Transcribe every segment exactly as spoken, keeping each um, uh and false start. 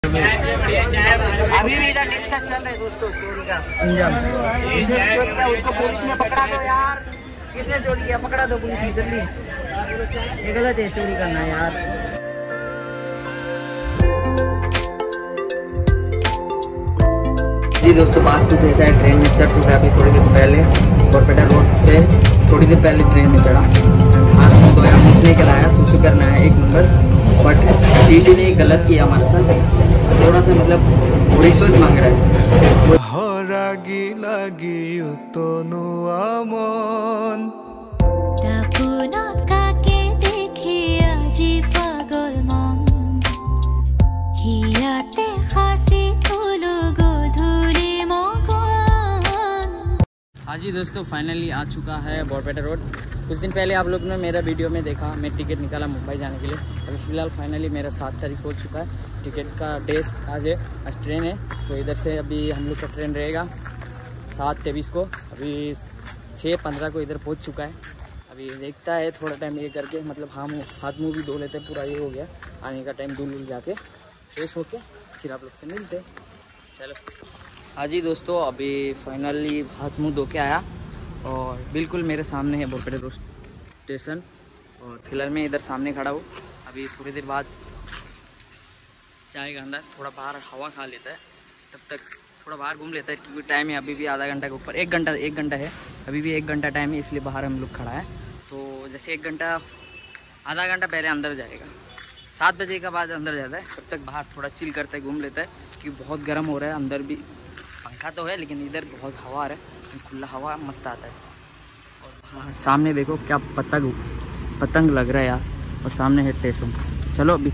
अभी भी इधर डिस्कस चल रहे दोस्तों चोरी का अंजाम। उसको पुलिस ने पकड़ा दो यार, किसने चोरी किया पकड़ा दो पुलिस ने जल्दी। ये गलत है चोरी करना यार। जी दोस्तों बात कुछ ऐसा है, ट्रेन में चढ़ चुका है अभी थोड़ी देर पहले। बरपेटा रोड से थोड़ी देर पहले ट्रेन में चढ़ा, हाथ मुँह धोया, मुँह के लाया, सुसु करना है एक नंबर। बट टीटी ने गलत किया हमारे साथ, थोड़ा सा मतलब रिश्वत मांग रहा है। हाँ जी दोस्तों फाइनली आ चुका है बरपेटा रोड। कुछ दिन पहले आप लोग ने मेरा वीडियो में देखा, मैं टिकट निकाला मुंबई जाने के लिए। अभी फ़िलहाल फाइनली मेरा सात तारीख हो चुका है, टिकट का डेट आज है, आज ट्रेन है। तो इधर से अभी हम लोग का ट्रेन रहेगा सात तेईस को, अभी छः पंद्रह को इधर पहुंच चुका है। अभी देखता है थोड़ा टाइम ये करके, मतलब हम हाथ मुँह भी धो लेते हैं, पूरा ये हो गया। आने का टाइम दूर जाके फ्रेश होके फिर आप लोग से मिलते। चलो हाँ जी दोस्तों अभी फाइनली हाथ मुँह धो के आया और बिल्कुल मेरे सामने है बरपेटा रोड स्टेशन। और फिलहाल मैं इधर सामने खड़ा हूँ। अभी थोड़ी देर बाद जाएगा अंदर, थोड़ा बाहर हवा खा लेता है, तब तक थोड़ा बाहर घूम लेता है क्योंकि टाइम है अभी भी आधा घंटा के ऊपर, एक घंटा एक घंटा है, अभी भी एक घंटा टाइम है, इसलिए बाहर हम लोग खड़ा है। तो जैसे एक घंटा आधा घंटा पहले अंदर जाएगा, सात बजे के बाद अंदर जाता है, तब तक बाहर थोड़ा चिल करता है, घूम लेता है क्योंकि बहुत गर्म हो रहा है। अंदर भी पंखा तो है लेकिन इधर बहुत हवा आ रहा है, खुला हवा मस्त आता है। और हाँ सामने देखो क्या पतंग पतंग लग रहा है यार, और सामने है स्टेशन। चलो अभी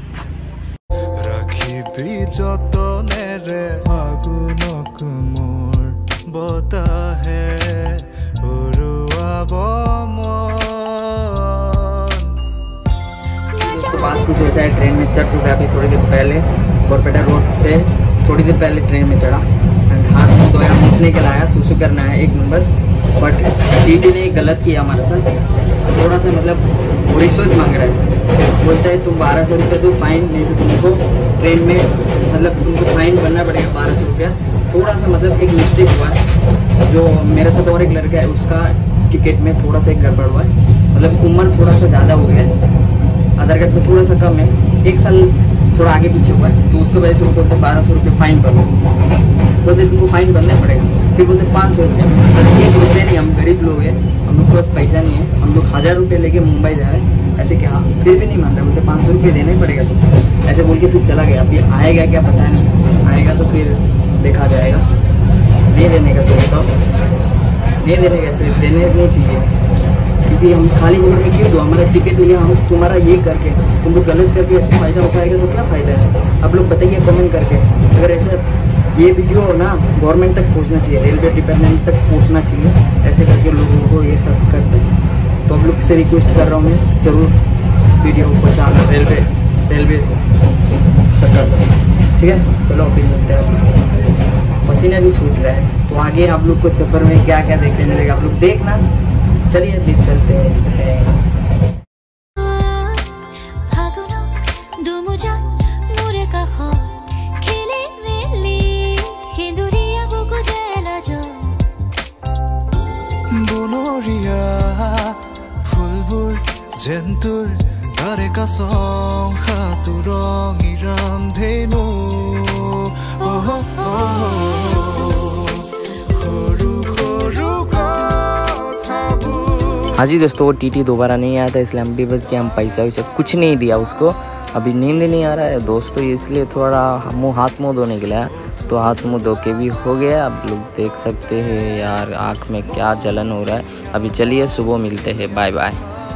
दोस्तों बात कुछ ऐसा है, ट्रेन में चढ़ चुका है अभी थोड़ी देर पहले। बरपेटा रोड से थोड़ी देर पहले ट्रेन में चढ़ा, हाथ मुँह धोया, मुँह के लाया, सुसु करना है एक नंबर। बट टीटी ने गलत किया हमारे साथ, थोड़ा सा मतलब रिश्वत मांग रहा है। बोलता है तुम बारह सौ रुपये दो फाइन, नहीं तो तुमको ट्रेन में मतलब तुमको फाइन भरना पड़ेगा बारह सौ रुपया। थोड़ा सा मतलब एक मिस्टेक हुआ है, जो मेरे साथ और एक लड़का है उसका टिकट में थोड़ा सा एक गड़बड़ हुआ है, मतलब उम्र थोड़ा सा ज़्यादा हो गया है, आधार कार्ड में थोड़ा सा कम है, एक साल थोड़ा आगे पीछे हुआ है। तो उसकी वजह से वो बोलते बारह सौ रुपये फाइन भरो, बोलते तुमको फाइन भरना पड़ेगा। फिर बोलते पाँच सौ रुपये, एक रुपये नहीं, हम गरीब लोग हैं, हम लोग के पास पैसा नहीं है, हम लोग हज़ार रुपये लेके मुंबई जा रहे हैं, ऐसे क्या? फिर भी नहीं मान रहा, बोलते पाँच सौ रुपये देना ही पड़ेगा तुमको, ऐसे बोल के फिर चला गया। अभी आएगा क्या पता नहीं, आएगा तो फिर देखा जाएगा। दे देने का सोचता हूँ, दे देने का सिर्फ देने नहीं चाहिए क्योंकि हम खाली उम्र में क्यों दो, हमारा टिकट लिया हम तुम्हारा ये करके तुम लोग गलत करके ऐसे फ़ायदा उठाएगा तो क्या फ़ायदा है? आप लोग बताइए कमेंट करके। अगर ऐसा ये वीडियो ना गवर्नमेंट तक पहुंचना चाहिए, रेलवे डिपार्टमेंट तक पहुंचना चाहिए, ऐसे करके लोगों को ये सब करते हैं। तो आप लोग से रिक्वेस्ट कर रहा हूँ मैं, ज़रूर वीडियो पहुँचाना रेलवे रेलवे सरकार को, ठीक है। चलो अभी मिलते हैं, पसीना भी छूट रहा है। तो आगे आप लोग को सफ़र में क्या क्या देखने मिलेगा आप लोग देखना। चलिए अभी चलते हैं। Jentur dareka song khaturong iram dhenu oh oh khoru khoru kothabu। हाँ जी दोस्तों वो टीटी दोबारा नहीं आया था, इसलिए हम भी बस के हम पैसा वैसा कुछ नहीं दिया उसको। अभी नींद नहीं आ रहा है दोस्तों, इसलिए थोड़ा मुँह हाथ मुँह धोने के लिए, तो हाथ मुँह धो के भी हो गया। आप लोग देख सकते हैं यार आँख में क्या जलन हो रहा है। अभी चलिए सुबह मिलते हैं, बाय बाय।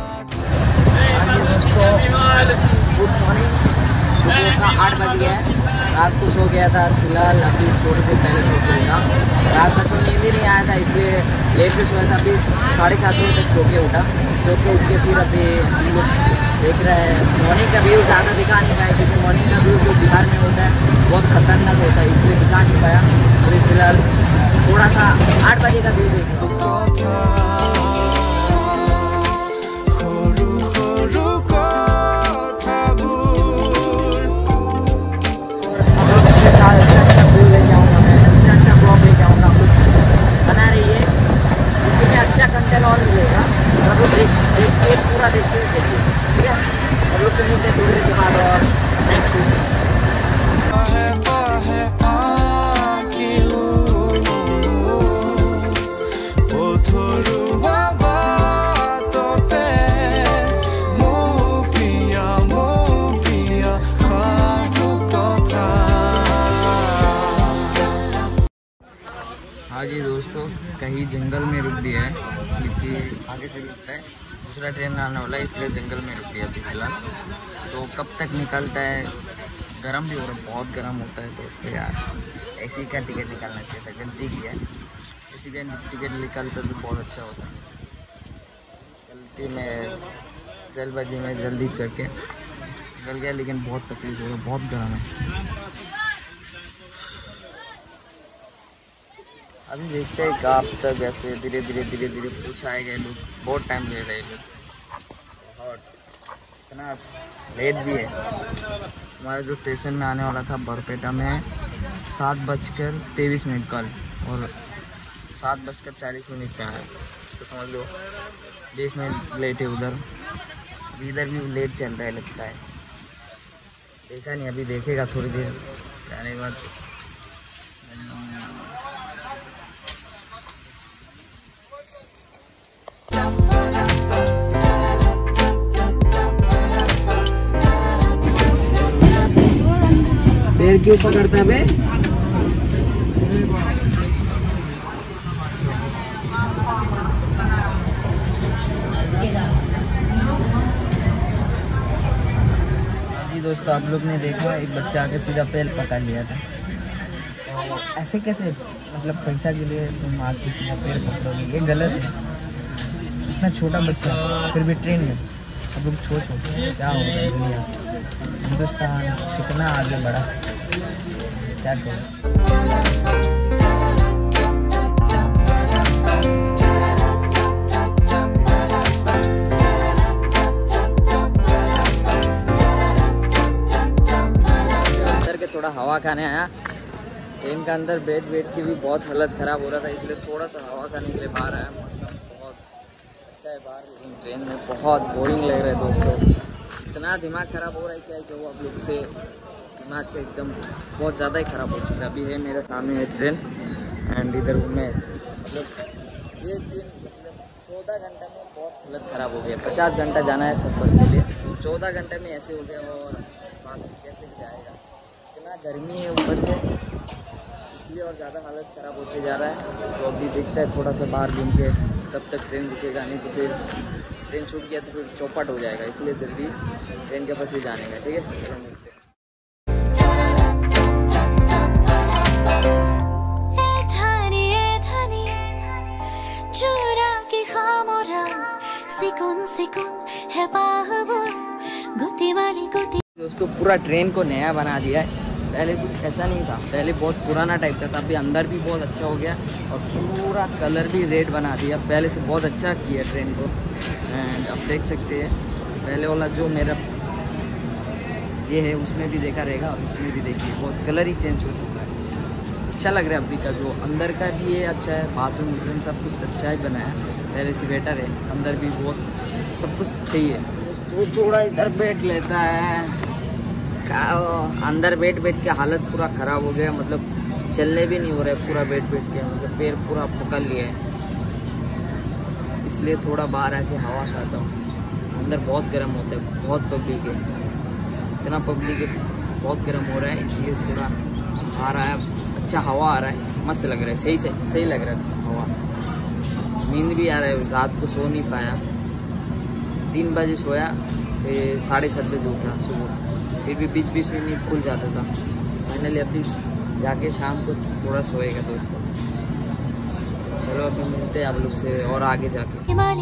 गुड मॉर्निंग, सुबह का आठ बज गया है। रात को सो गया था, फिलहाल अभी थोड़ी देर पहले सो के उठा। रात भर तो नींद ही नहीं आया था इसलिए लेट से सोया था। अभी साढ़े सात बजे तक सो के उठा, सो के उठ के फिर अभी हम लोग देख रहे हैं मॉर्निंग का व्यू। ज़्यादा दिखा नहीं पाया क्योंकि मॉर्निंग का व्यू जो बिहार में होता है बहुत खतरनाक होता है, इसलिए दिखा नहीं पाया। अभी फिलहाल थोड़ा सा आठ बजे का व्यू देख रहा हूँ। हाँ जी दोस्तों, कहीं जंगल में रुक दिया है क्योंकि आगे से रुकता है, दूसरा ट्रेन आने वाला है इसलिए जंगल में रुक दिया अभी फिलहाल। तो कब तक निकलता है, गर्म भी हो रहा है, बहुत गर्म होता है दोस्तों यार। ऐसी का टिकट निकालना चाहिए था, गलती किया है। इसी का टिकट निकलता तो बहुत अच्छा होता है। गलती में जल्दबाजी में जल्दी करके निकल गया, लेकिन बहुत तकलीफ हो रहा है, बहुत गर्म है। अभी देखते हैं कब तक ऐसे धीरे धीरे धीरे धीरे पूछ आएगा। लोग बहुत टाइम ले रहे हैं, लोग और इतना लेट भी है। हमारा जो स्टेशन में आने वाला था बरपेटा में सात बजकर तेईस मिनट कल, और सात बजकर चालीस मिनट का है, तो समझ लो बीस मिनट लेट है उधर। इधर भी लेट चल रहा है लगता है, देखा नहीं, अभी देखेगा थोड़ी देर जाने के बाद। पैर क्यों पकड़ता है बे? जी दोस्तों, आप लोग ने देखा एक बच्चा आके सीधा पैर पकड़ लिया था। तो ऐसे कैसे, मतलब पैसा के लिए तुम आके सीधा पैर पकड़ोगे, ये गलत है। इतना छोटा बच्चा फिर भी ट्रेन में, अब लोग छोड़ छोड़ क्या होगा दुनिया, हिंदुस्तान कितना आगे बढ़ा, क्या करें। अंदर के थोड़ा हवा खाने आया, ट्रेन का अंदर बैठ बैठ के भी बहुत हालत ख़राब हो रहा था, इसलिए थोड़ा सा हवा खाने के लिए बाहर आया। मौसम बहुत अच्छा है बाहर, लेकिन ट्रेन में बहुत बोरिंग लग रहा है दोस्तों। इतना दिमाग ख़राब हो रहा है क्या है कि वो आप लोग से दिमाग का एकदम बहुत ज़्यादा ही ख़राब हो चुका है। अभी है मेरे सामने है ट्रेन, एंड इधर मैं मतलब ये दिन मतलब चौदह घंटा में बहुत हालत ख़राब हो गया। पचास घंटा जाना है सफ़र के लिए, चौदह घंटे में ऐसे हो गया, और बाकी कैसे जाएगा। इतना गर्मी है ऊपर से, इसलिए और ज़्यादा हालत ख़राब होते जा रहा है। तो अभी देखता है थोड़ा सा बाहर घूम के, तब तक ट्रेन रुकेगा, नहीं तो फिर ट्रेन छूट गया तो फिर चौपट हो जाएगा, इसलिए जल्दी ट्रेन के पास ही जाने का। ठीक है, चलो मिलते हैं। दोस्तों पूरा ट्रेन को नया बना दिया है, पहले कुछ ऐसा नहीं था, पहले बहुत पुराना टाइप का था। अभी अंदर भी बहुत अच्छा हो गया और पूरा कलर भी रेड बना दिया, पहले से बहुत अच्छा किया ट्रेन को। एंड अब देख सकते हैं पहले वाला जो मेरा ये है उसमें भी देखा रहेगा, और इसमें भी देखिए बहुत कलर ही चेंज हो चुका है। अच्छा लग रहा है अभी का, जो अंदर का भी ये अच्छा है, बाथरूम वूथरूम सब कुछ अच्छा ही बना है, पहले से बेटर है। अंदर भी बहुत सब कुछ सही है। तो थोड़ा इधर बैठ लेता है, अंदर बैठ बैठ के हालत पूरा ख़राब हो गया, मतलब चलने भी नहीं हो रहा है पूरा बैठ बैठ के, मतलब पैर पूरा पकड़ लिया है। इसलिए थोड़ा बाहर आके हवा खाता हूँ। अंदर बहुत गर्म होता है, बहुत पब्लिक है, इतना पब्लिक है, बहुत गर्म हो रहा है, इसलिए थोड़ा बाहर आया। अच्छा हवा आ रहा है, मस्त लग रहा है, सही से सही लग रहा है अच्छा हवा। नींद भी आ रहा है, रात को सो नहीं पाया, तीन बजे सोया, फिर साढ़े सात बजे उठा सुबह, फिर भी बीच बीच में नींद खुल जाता था। फाइनली अभी जाके शाम को थोड़ा सोएगा दोस्तों। चलो अभी मिलते हैं आप लोग से और आगे जाके।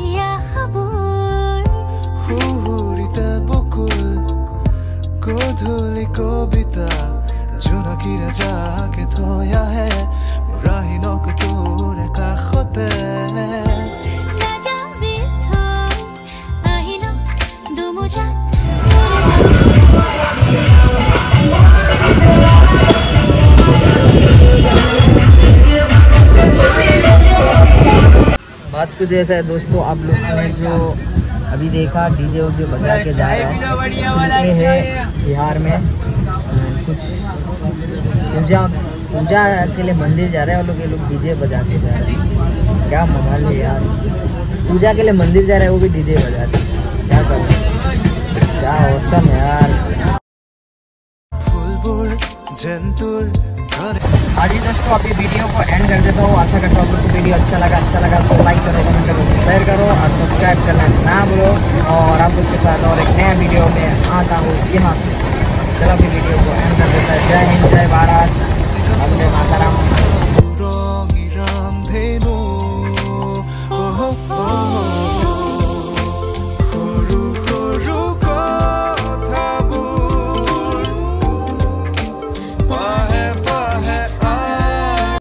बात कुछ ऐसा है दोस्तों, आप लोग ने जो अभी देखा डीजे उजे बजा के जा रहा है, ये है बिहार में कुछ पूजा पूजा के लिए मंदिर जा रहे हैं और लोग ये लोग डीजे बजा के जा रहे हैं। क्या माहौल है यार, पूजा के लिए मंदिर जा रहे हैं वो भी डीजे बजा रहे हैं, क्या कर रहे हैं, क्या औसम यार। जेंतुर हाँ जी दोस्तों, अभी वीडियो को एंड कर देता हूँ। आशा करता हूँ आप लोग को वीडियो अच्छा लगा अच्छा लगा तो लाइक करो, कमेंट करो, शेयर करो और सब्सक्राइब करना ना भूलो। और आप लोग के साथ और एक नया वीडियो में आता हूँ यहाँ से। चलो अभी वीडियो को एंड कर देता है। जय हिंद, जय भारत।